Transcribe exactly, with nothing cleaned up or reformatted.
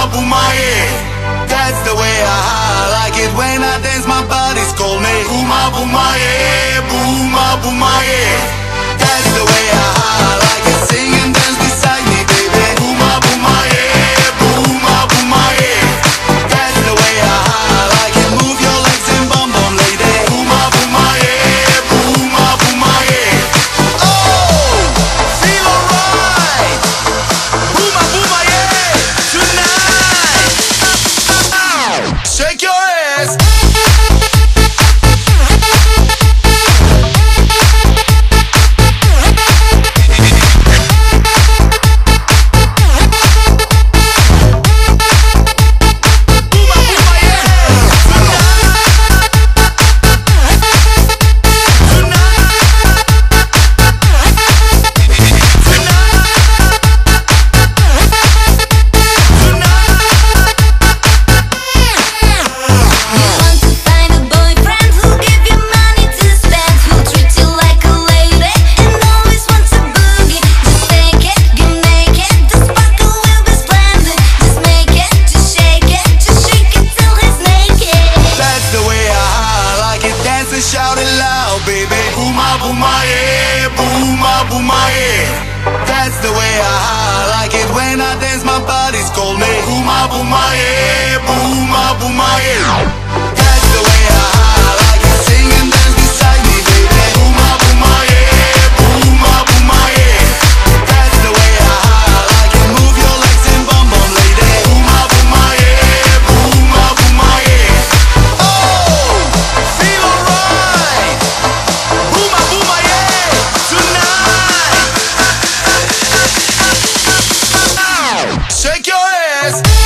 booma, booma, yeah. That's the way I like it when I dance, my body's call me. Booma, booma, yeah, booma, booma, yeah. That's the way I like it, sing and dance beside me, baby. Booma, booma, yeah, booma, booma, yeah. That's the way I like it, move your legs and bum bum, lady. Booma, booma, yeah, booma, booma, yeah. Oh, feel alright. Booma, booma, yeah, tonight. Shake your ass. Shout it loud, baby. Booma, booma, yeah. Booma, booma, yeah. That's the way I like it when I dance, my body's call me. Booma, booma, yeah. Booma, booma, yeah. That's the way I like it, sing and dance beside me, baby. Booma, booma, yeah. Booma, booma, yeah. That's the way I like it, move your legs and bum bum, lady. Booma, booma, yeah. Booma, booma, yeah. Oh, feel alright. Booma, booma, yeah, tonight. Shake your ass.